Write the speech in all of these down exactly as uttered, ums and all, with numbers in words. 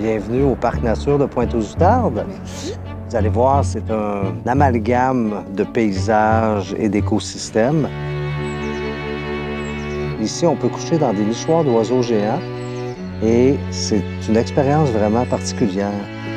Bienvenue au Parc Nature de Pointe-aux-Outardes. Merci. Vous allez voir, c'est un amalgame de paysages et d'écosystèmes. Ici, on peut coucher dans des nichoirs d'oiseaux géants et c'est une expérience vraiment particulière.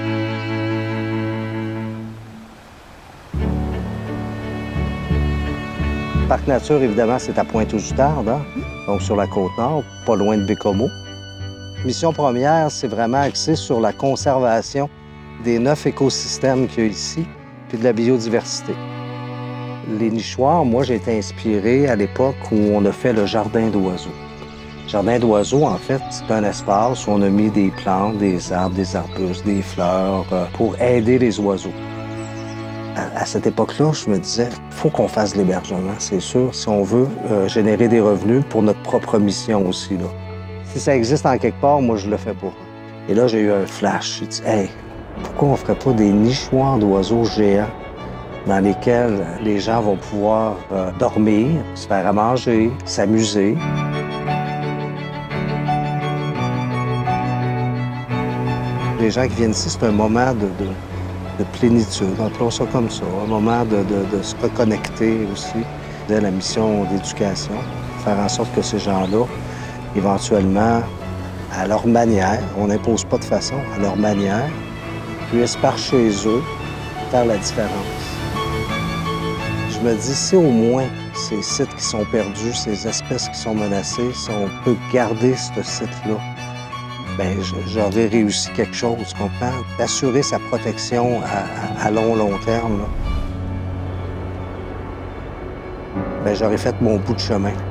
Le Parc Nature, évidemment, c'est à Pointe-aux-Outardes, hein? Donc sur la Côte-Nord, pas loin de Bécomo. Mission première, c'est vraiment axé sur la conservation des neuf écosystèmes qu'il y a ici, puis de la biodiversité. Les nichoirs, moi, j'ai été inspiré à l'époque où on a fait le jardin d'oiseaux. Le jardin d'oiseaux, en fait, c'est un espace où on a mis des plantes, des arbres, des arbustes, des fleurs euh, pour aider les oiseaux. À, à cette époque-là, je me disais, il faut qu'on fasse de l'hébergement, c'est sûr, si on veut euh, générer des revenus pour notre propre mission aussi, là. Si ça existe en quelque part, moi, je le fais pas. Et là, j'ai eu un flash. J'ai dit, hey, pourquoi on ferait pas des nichoirs d'oiseaux géants dans lesquels les gens vont pouvoir euh, dormir, se faire à manger, s'amuser. Les gens qui viennent ici, c'est un moment de, de, de plénitude, appelons ça comme ça, un moment de, de, de se reconnecter aussi. C'est la mission d'éducation, faire en sorte que ces gens-là, éventuellement, à leur manière, on n'impose pas de façon, à leur manière, puissent par chez eux faire la différence. Je me dis, si au moins ces sites qui sont perdus, ces espèces qui sont menacées, si on peut garder ce site-là, bien, j'aurais réussi quelque chose, tu comprends? D'assurer sa protection à, à, à long, long terme, là. Bien, j'aurais fait mon bout de chemin.